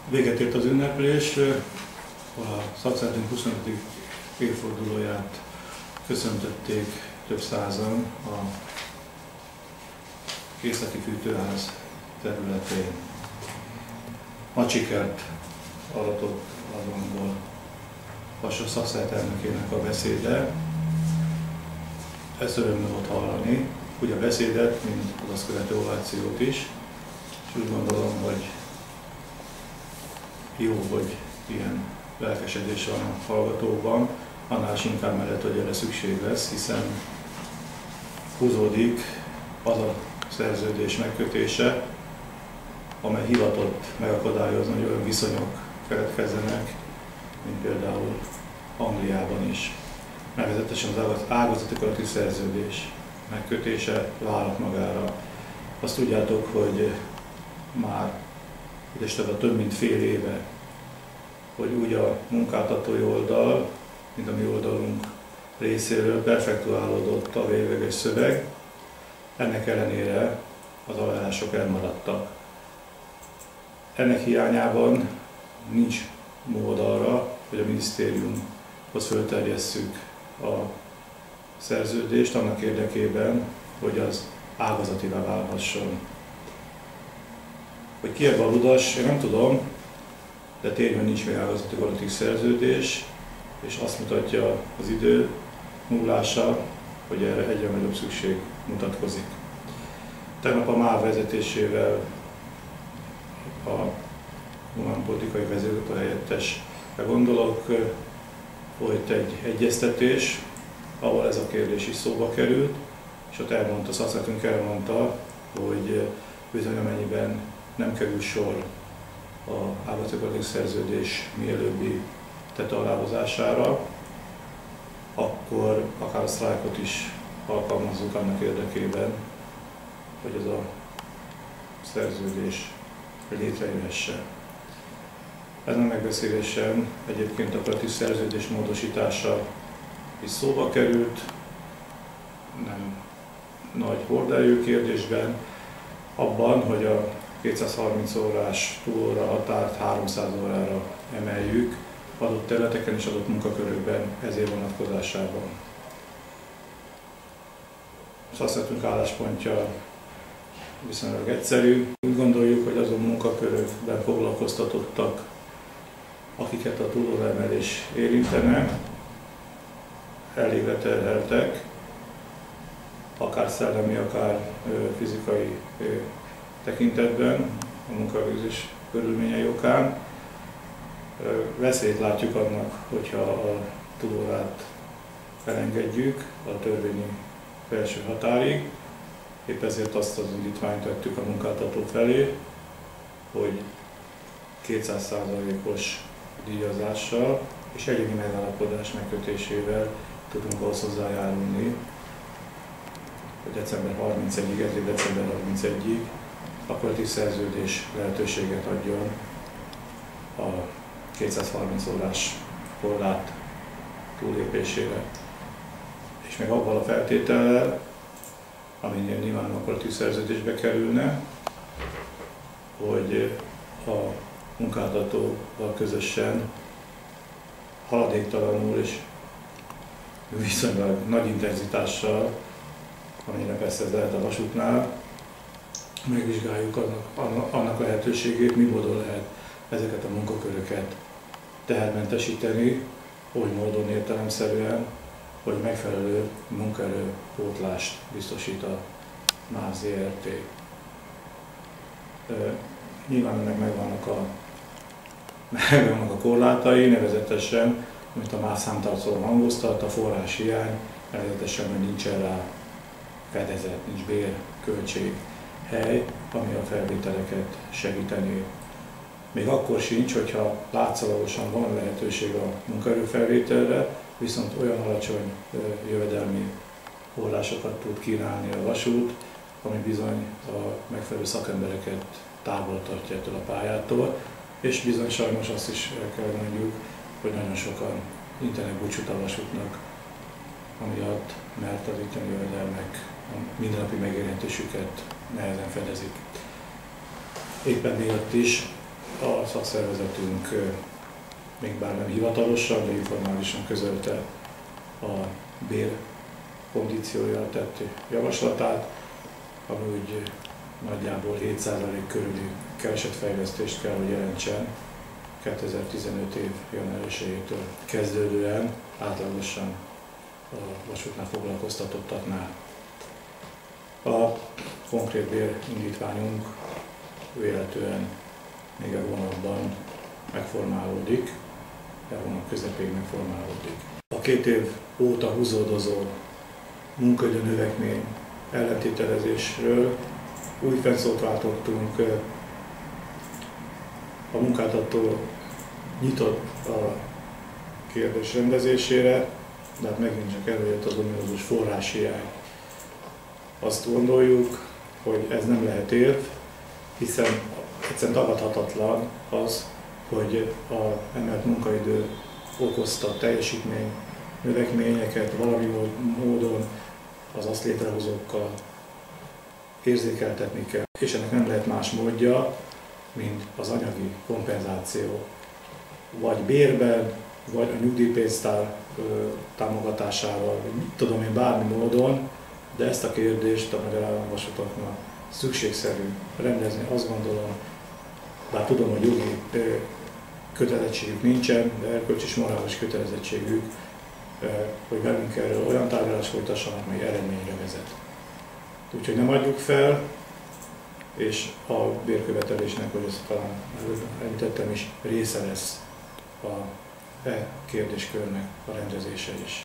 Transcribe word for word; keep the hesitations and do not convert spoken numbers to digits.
Véget ért az ünneplés, a szakszeretünk huszonötödik évfordulóját köszöntötték több százan a Készleti Fűtőház területén. Nagy sikert aratott azonból Vassa szakszert elnökének a beszéde. Ezt örömmel volt hallani, úgy a beszédet, mint az azt követő ovációt is, és úgy gondolom, hogy jó, hogy ilyen lelkesedés van a hallgatóban, annál is inkább mellett, hogy erre szükség lesz, hiszen húzódik az a szerződés megkötése, amely hivatott megakadályozni, hogy olyan viszonyok keletkezzenek, mint például Angliában is. Nevezetesen az ágazati kollektív szerződés megkötése vállalt magára. Azt tudjátok, hogy már idestebb több mint fél éve, hogy úgy a munkáltatói oldal, mint a mi oldalunk részéről perfektuálódott a végleges szöveg, ennek ellenére az aláírások elmaradtak. Ennek hiányában nincs mód arra, hogy a minisztériumhoz fölterjesszük a szerződést annak érdekében, hogy az ágazativá válhasson. Hogy ki ebben a ludas, én nem tudom, de tényleg nincs még ágazati kollektív szerződés, és azt mutatja az idő múlása, hogy erre egyre nagyobb szükség mutatkozik. Tegnap a MÁV vezetésével a humánpolitikai vezető helyettesre gondolok, folyt egy egyeztetés, ahol ez a kérdés is szóba került, és ott elmondta, szakszeretünk elmondta, hogy bizony amennyiben nem kerül sor a ágazati kollektív szerződés mielőbbi tető aláhozására, akkor akár a sztrájkot is alkalmazzuk annak érdekében, hogy ez a szerződés létrejöhesse. Ezen a megbeszélésen egyébként a kollektív szerződés módosítása is szóba került, nem nagy horderejű kérdésben, abban, hogy a kétszázharminc órás túlóra határt háromszáz órára emeljük adott területeken és adott munkakörökben ez év vonatkozásában. Szakszeretünk álláspontja viszonylag egyszerű. Úgy gondoljuk, hogy azon munkakörökben foglalkoztatottak, akiket a túlóraemelés érintene, elég leterheltek, akár szellemi, akár fizikai tekintetben, a munkavégzés körülményei okán. Veszélyt látjuk annak, hogyha a túlórát elengedjük a törvényi felső határig. Épp ezért azt az indítványt tettük a munkáltató felé, hogy kétszáz százalékos díjazással és egyéni megállapodás megkötésével tudunk ahhoz hozzájárulni, hogy december harmincegyediig, ezért december harmincegyediig a kollektív szerződés lehetőséget adjon a kétszázharminc órás korlát túllépésére. És még abban a feltétellel, aminél nyilván a kollektív szerződésbe kerülne, hogy a munkáltatóval közösen haladéktalanul és viszonylag nagy intenzitással, amennyire persze ez lehet a vasútnál, megvizsgáljuk annak, annak lehetőségét, mi módon lehet ezeket a munkaköröket tehermentesíteni, oly módon értelemszerűen, hogy megfelelő munkaerőpótlást biztosít a MÁV zé er té. Nyilván ennek megvannak a, megvannak a korlátai, nevezetesen, amit a MÁV számtartozó hangoztat, a forrás hiány, nevezetesen, hogy nincsen rá fedezet, nincs bérköltség hely, ami a felvételeket segíteni. Még akkor sincs, hogyha látszólagosan van lehetőség a munkaerőfelvételre, viszont olyan alacsony jövedelmi forrásokat tud kínálni a vasút, ami bizony a megfelelő szakembereket távol tartja ettől a pályától, és bizony sajnos azt is el kell mondjuk, hogy nagyon sokan intenek búcsút a vasútnak, amiatt, mert az itteni jövedelmek a mindennapi megélhetésüket nehezen fedezik. Éppen miatt is A szakszervezetünk még bár nem hivatalosan, de informálisan közölte a bér kondíciója tett javaslatát, ami úgy nagyjából hét százalék körüli keresetfejlesztést kell, hogy jelentsen kétezer-tizenöt év január elsejétől kezdődően átlagosan a vasútnál foglalkoztatottaknál. A konkrét bérindítványunk véletlenül még a hónapban megformálódik, a hónap közepéig megformálódik. A két év óta húzódozó munkaidő növekmény ellentételezésről új fennszót váltottunk. A munkáltató nyitott a kérdés rendezésére, de hát megint csak előjött az ominózus forráshiány. Azt gondoljuk, hogy ez nem lehet érv, hiszen egyszerűen tagadhatatlan az, hogy a emelt munkaidő okozta teljesítmény növekményeket valami módon az azt létrehozókkal érzékeltetni kell. És ennek nem lehet más módja, mint az anyagi kompenzáció. Vagy bérben, vagy a nyugdíjpénztár támogatásával, vagy mit tudom én, bármi módon, de ezt a kérdést a magyar államvasutaknak szükségszerű rendezni, azt gondolom, bár tudom, hogy jogi kötelezettségük nincsen, de erkölcsi és morális kötelezettségük, hogy velünk erről olyan tárgyalást folytassanak, mely eredményre vezet. Úgyhogy nem adjuk fel, és a bérkövetelésnek, hogy ezt talán előbb említettem is, része lesz a e kérdéskörnek a rendezése is.